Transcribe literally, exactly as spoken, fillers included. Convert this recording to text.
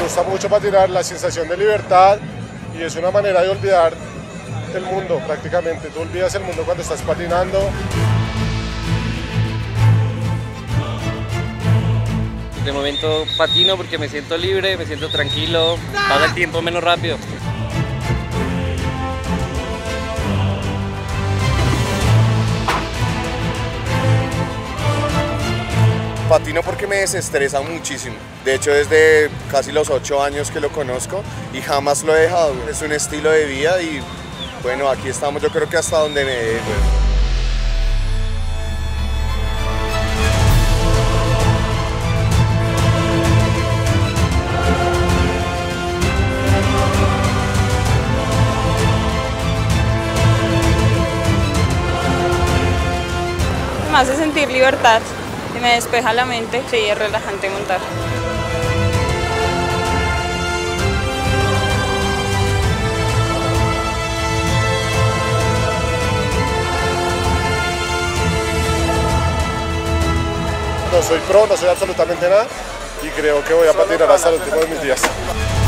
gusta mucho patinar, la sensación de libertad, y es una manera de olvidar el mundo prácticamente. Tú olvidas el mundo cuando estás patinando. De momento patino porque me siento libre, me siento tranquilo, pasa el tiempo menos rápido. Patino porque me desestresa muchísimo. De hecho, desde casi los ocho años que lo conozco y jamás lo he dejado. Es un estilo de vida y bueno, aquí estamos, yo creo que hasta donde me dé. Me hace sentir libertad y me despeja la mente. Sí, es relajante montar. No soy pro, no soy absolutamente nada y creo que voy a patinar hasta el último de mis días.